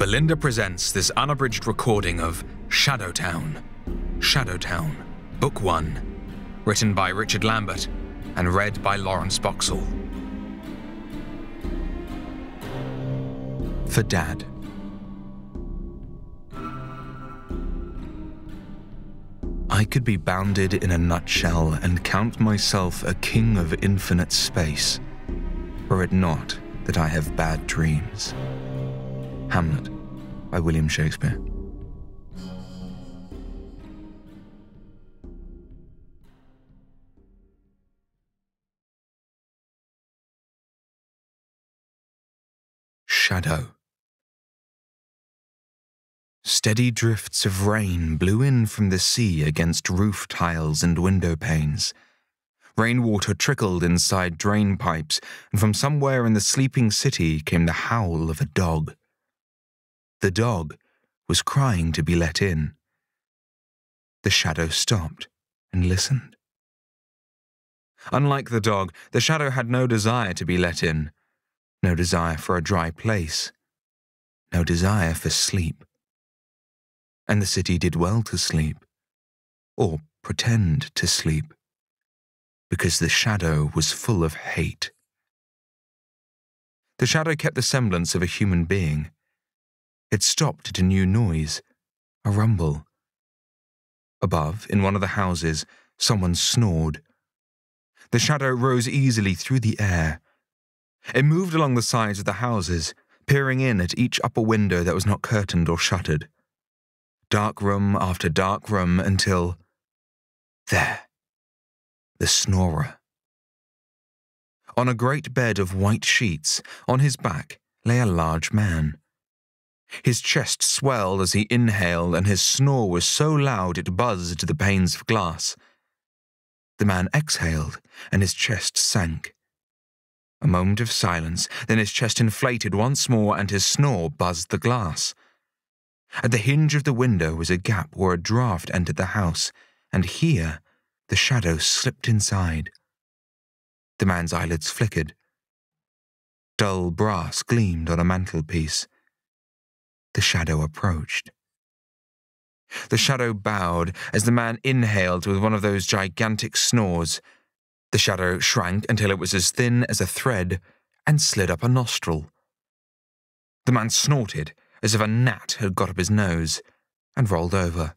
Belinda presents this unabridged recording of Shadowtown, Book 1, written by Richard Lambert and read by Laurence Boxhall. For Dad. I could be bounded in a nutshell and count myself a king of infinite space, were it not that I have bad dreams. Hamlet, by William Shakespeare. Shadow. Steady drifts of rain blew in from the sea against roof tiles and window panes. Rainwater trickled inside drain pipes, and from somewhere in the sleeping city came the howl of a dog. The dog was crying to be let in. The shadow stopped and listened. Unlike the dog, the shadow had no desire to be let in, no desire for a dry place, no desire for sleep. And the city did well to sleep, or pretend to sleep, because the shadow was full of hate. The shadow kept the semblance of a human being. It stopped at a new noise, a rumble. Above, in one of the houses, someone snored. The shadow rose easily through the air. It moved along the sides of the houses, peering in at each upper window that was not curtained or shuttered. Dark room after dark room until... there. The snorer. On a great bed of white sheets, on his back, lay a large man. His chest swelled as he inhaled, and his snore was so loud it buzzed the panes of glass. The man exhaled, and his chest sank. A moment of silence, then his chest inflated once more, and his snore buzzed the glass. At the hinge of the window was a gap where a draught entered the house, and here the shadow slipped inside. The man's eyelids flickered. Dull brass gleamed on a mantelpiece. The shadow approached. The shadow bowed as the man inhaled with one of those gigantic snores. The shadow shrank until it was as thin as a thread and slid up a nostril. The man snorted as if a gnat had got up his nose and rolled over.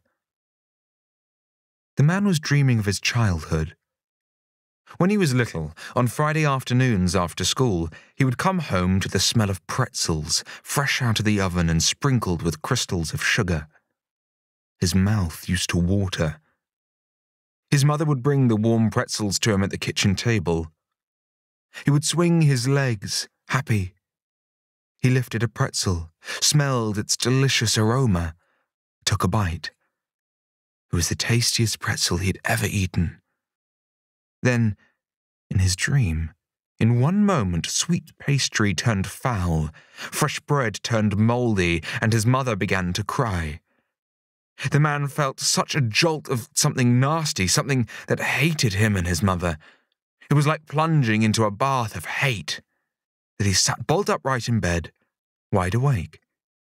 The man was dreaming of his childhood. When he was little, on Friday afternoons after school, he would come home to the smell of pretzels, fresh out of the oven and sprinkled with crystals of sugar. His mouth used to water. His mother would bring the warm pretzels to him at the kitchen table. He would swing his legs, happy. He lifted a pretzel, smelled its delicious aroma, took a bite. It was the tastiest pretzel he'd ever eaten. Then, in his dream, in one moment sweet pastry turned foul, fresh bread turned mouldy, and his mother began to cry. The man felt such a jolt of something nasty, something that hated him and his mother. It was like plunging into a bath of hate, that he sat bolt upright in bed, wide awake.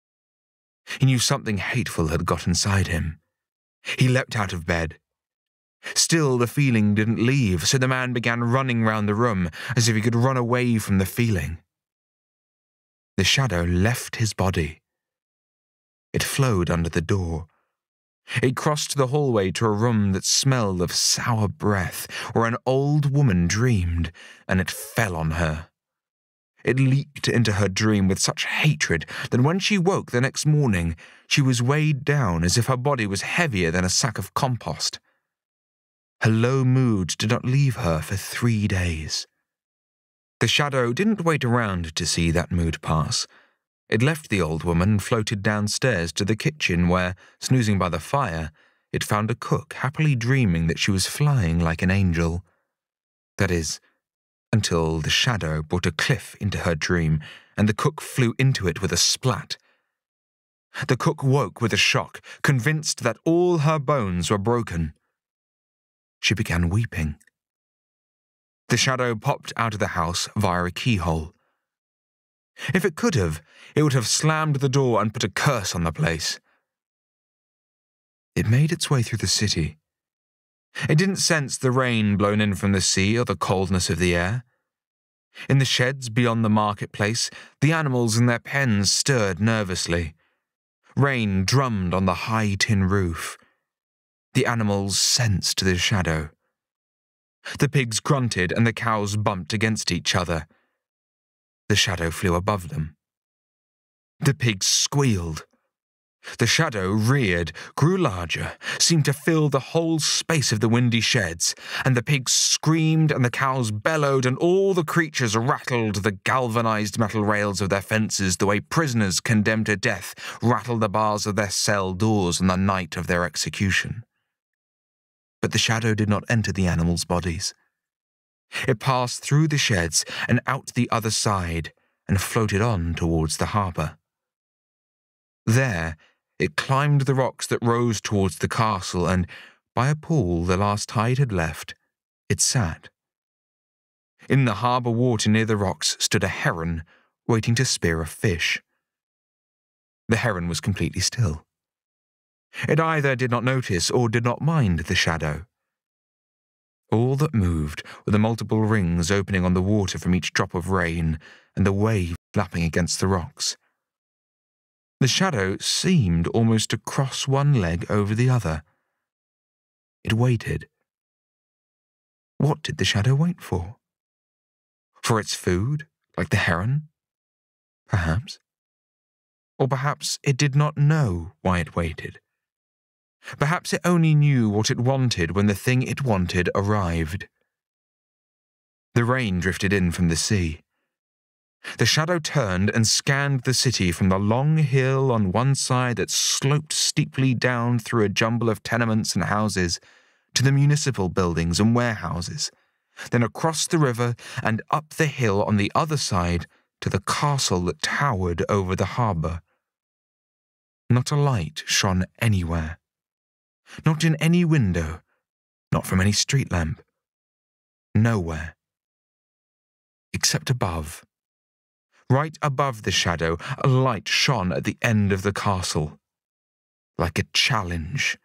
He knew something hateful had got inside him. He leapt out of bed. Still, the feeling didn't leave, so the man began running round the room, as if he could run away from the feeling. The shadow left his body. It flowed under the door. It crossed the hallway to a room that smelled of sour breath, where an old woman dreamed, and it fell on her. It leaped into her dream with such hatred that when she woke the next morning, she was weighed down as if her body was heavier than a sack of compost. Her low mood did not leave her for 3 days. The shadow didn't wait around to see that mood pass. It left the old woman and floated downstairs to the kitchen where, snoozing by the fire, it found a cook happily dreaming that she was flying like an angel. That is, until the shadow brought a cliff into her dream, and the cook flew into it with a splat. The cook woke with a shock, convinced that all her bones were broken. She began weeping. The shadow popped out of the house via a keyhole. If it could have, it would have slammed the door and put a curse on the place. It made its way through the city. It didn't sense the rain blown in from the sea or the coldness of the air. In the sheds beyond the marketplace, the animals in their pens stirred nervously. Rain drummed on the high tin roof. The animals sensed the shadow. The pigs grunted and the cows bumped against each other. The shadow flew above them. The pigs squealed. The shadow reared, grew larger, seemed to fill the whole space of the windy sheds, and the pigs screamed and the cows bellowed and all the creatures rattled the galvanized metal rails of their fences the way prisoners condemned to death rattle the bars of their cell doors on the night of their execution. But the shadow did not enter the animals' bodies. It passed through the sheds and out the other side and floated on towards the harbour. There, it climbed the rocks that rose towards the castle and, by a pool the last tide had left, it sat. In the harbour water near the rocks stood a heron, waiting to spear a fish. The heron was completely still. It either did not notice or did not mind the shadow. All that moved were the multiple rings opening on the water from each drop of rain and the wave lapping against the rocks. The shadow seemed almost to cross one leg over the other. It waited. What did the shadow wait for? For its food, like the heron? Perhaps. Or perhaps it did not know why it waited. Perhaps it only knew what it wanted when the thing it wanted arrived. The rain drifted in from the sea. The shadow turned and scanned the city from the long hill on one side that sloped steeply down through a jumble of tenements and houses to the municipal buildings and warehouses, then across the river and up the hill on the other side to the castle that towered over the harbour. Not a light shone anywhere. Not in any window, not from any street lamp. Nowhere. Except above. Right above the shadow, a light shone at the end of the castle, like a challenge.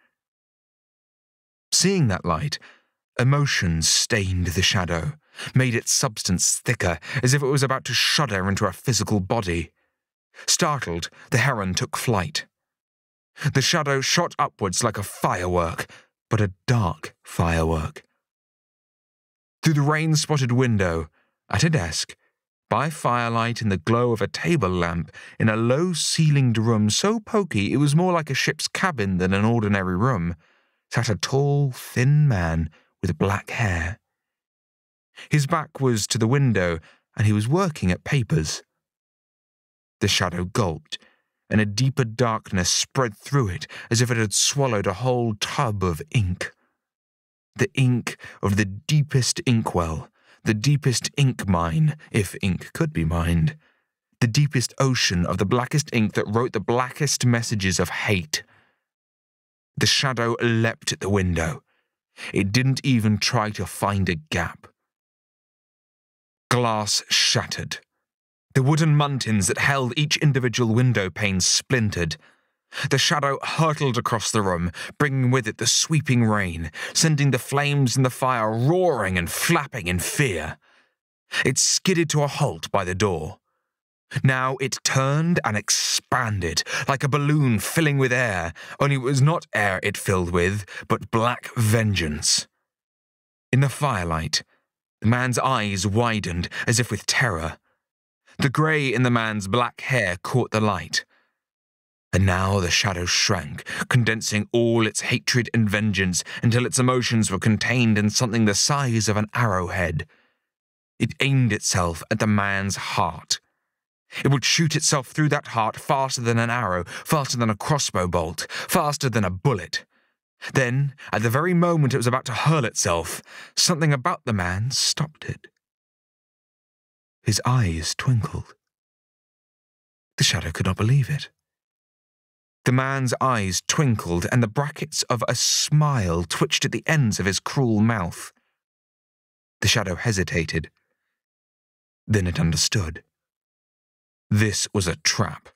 Seeing that light, emotion stained the shadow, made its substance thicker, as if it was about to shudder into a physical body. Startled, the heron took flight. The shadow shot upwards like a firework, but a dark firework. Through the rain-spotted window, at a desk, by firelight in the glow of a table lamp in a low-ceilinged room so poky it was more like a ship's cabin than an ordinary room, sat a tall, thin man with black hair. His back was to the window, and he was working at papers. The shadow gulped, and a deeper darkness spread through it as if it had swallowed a whole tub of ink. The ink of the deepest inkwell, the deepest ink mine, if ink could be mined, the deepest ocean of the blackest ink that wrote the blackest messages of hate. The shadow leapt at the window. It didn't even try to find a gap. Glass shattered. The wooden muntins that held each individual window pane splintered. The shadow hurtled across the room, bringing with it the sweeping rain, sending the flames in the fire roaring and flapping in fear. It skidded to a halt by the door. Now it turned and expanded, like a balloon filling with air, only it was not air it filled with, but black vengeance. In the firelight, the man's eyes widened as if with terror. The grey in the man's black hair caught the light. And now the shadow shrank, condensing all its hatred and vengeance until its emotions were contained in something the size of an arrowhead. It aimed itself at the man's heart. It would shoot itself through that heart faster than an arrow, faster than a crossbow bolt, faster than a bullet. Then, at the very moment it was about to hurl itself, something about the man stopped it. His eyes twinkled. The shadow could not believe it. The man's eyes twinkled, and the brackets of a smile twitched at the ends of his cruel mouth. The shadow hesitated. Then it understood. This was a trap.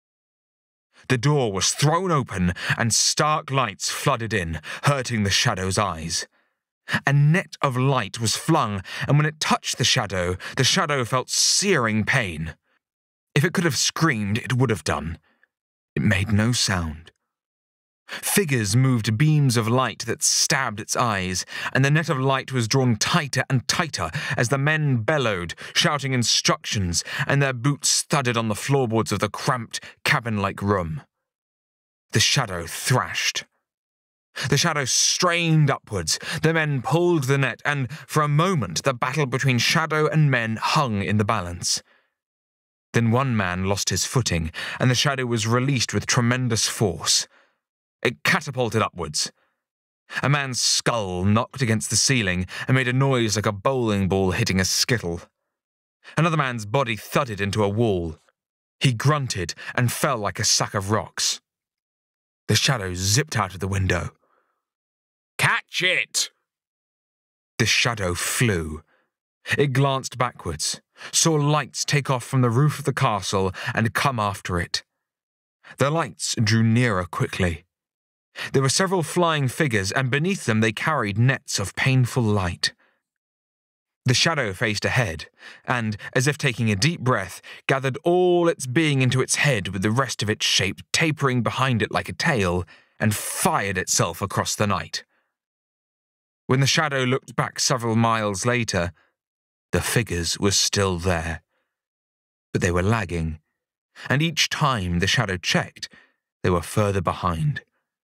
The door was thrown open and stark lights flooded in, hurting the shadow's eyes. A net of light was flung, and when it touched the shadow felt searing pain. If it could have screamed, it would have done. It made no sound. Figures moved beams of light that stabbed its eyes, and the net of light was drawn tighter and tighter as the men bellowed, shouting instructions, and their boots thudded on the floorboards of the cramped, cabin-like room. The shadow thrashed. The shadow strained upwards. The men pulled the net, and for a moment the battle between shadow and men hung in the balance. Then one man lost his footing, and the shadow was released with tremendous force. It catapulted upwards. A man's skull knocked against the ceiling and made a noise like a bowling ball hitting a skittle. Another man's body thudded into a wall. He grunted and fell like a sack of rocks. The shadow zipped out of the window. "Catch it!" The shadow flew. It glanced backwards, saw lights take off from the roof of the castle and come after it. The lights drew nearer quickly. There were several flying figures, and beneath them they carried nets of painful light. The shadow faced ahead, and, as if taking a deep breath, gathered all its being into its head with the rest of its shape tapering behind it like a tail, and fired itself across the night. When the shadow looked back several miles later, the figures were still there. But they were lagging, and each time the shadow checked, they were further behind.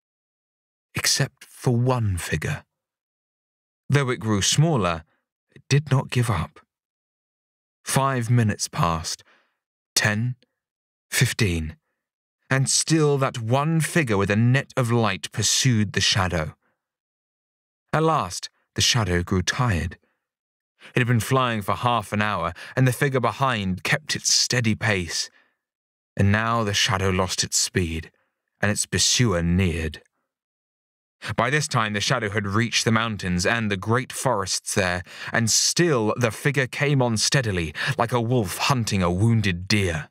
Except for one figure. Though it grew smaller, it did not give up. 5 minutes passed, 10, 15, and still that one figure with a net of light pursued the shadow. At last, the shadow grew tired. It had been flying for half an hour, and the figure behind kept its steady pace. And now the shadow lost its speed, and its pursuer neared. By this time the shadow had reached the mountains and the great forests there, and still the figure came on steadily, like a wolf hunting a wounded deer.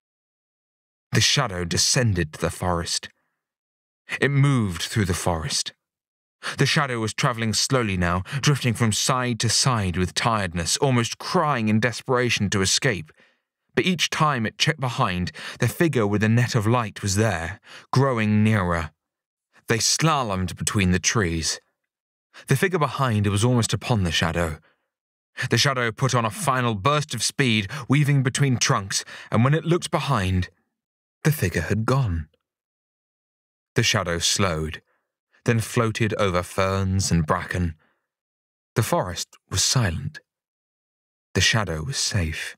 The shadow descended to the forest. It moved through the forest. The shadow was travelling slowly now, drifting from side to side with tiredness, almost crying in desperation to escape. But each time it checked behind, the figure with the net of light was there, growing nearer. They slalomed between the trees. The figure behind was almost upon the shadow. The shadow put on a final burst of speed, weaving between trunks, and when it looked behind, the figure had gone. The shadow slowed, then floated over ferns and bracken. The forest was silent. The shadow was safe.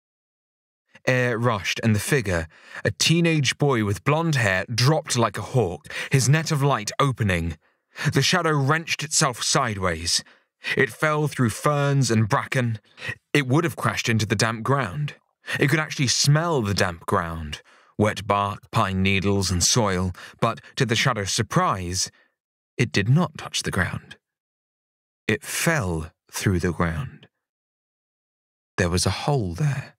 Air rushed, and the figure, a teenage boy with blonde hair, dropped like a hawk, his net of light opening. The shadow wrenched itself sideways. It fell through ferns and bracken. It would have crashed into the damp ground. It could actually smell the damp ground, wet bark, pine needles, and soil, but to the shadow's surprise, it did not touch the ground. It fell through the ground. There was a hole there.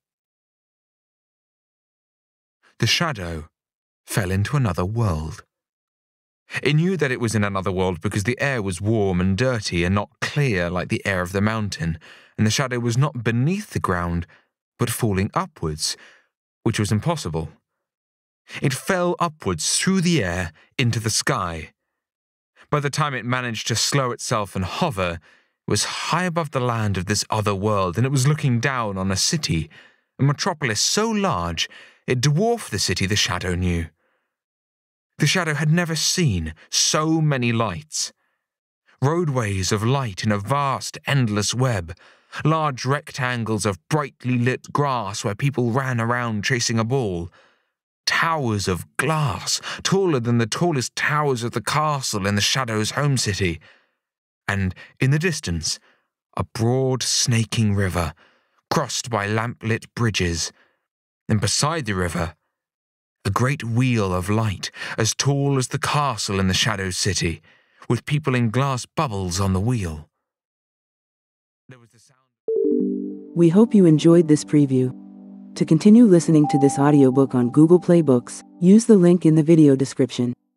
The shadow fell into another world. It knew that it was in another world because the air was warm and dirty and not clear like the air of the mountain, and the shadow was not beneath the ground, but falling upwards, which was impossible. It fell upwards through the air into the sky. By the time it managed to slow itself and hover, it was high above the land of this other world, and it was looking down on a city, a metropolis so large it dwarfed the city the shadow knew. The shadow had never seen so many lights. Roadways of light in a vast, endless web, large rectangles of brightly lit grass where people ran around chasing a ball, towers of glass taller than the tallest towers of the castle in the shadow's home city, and, in the distance, a broad, snaking river, crossed by lamp-lit bridges, and beside the river, a great wheel of light as tall as the castle in the Shadow City, with people in glass bubbles on the wheel. There was the sound. We hope you enjoyed this preview. To continue listening to this audiobook on Google Play Books, use the link in the video description.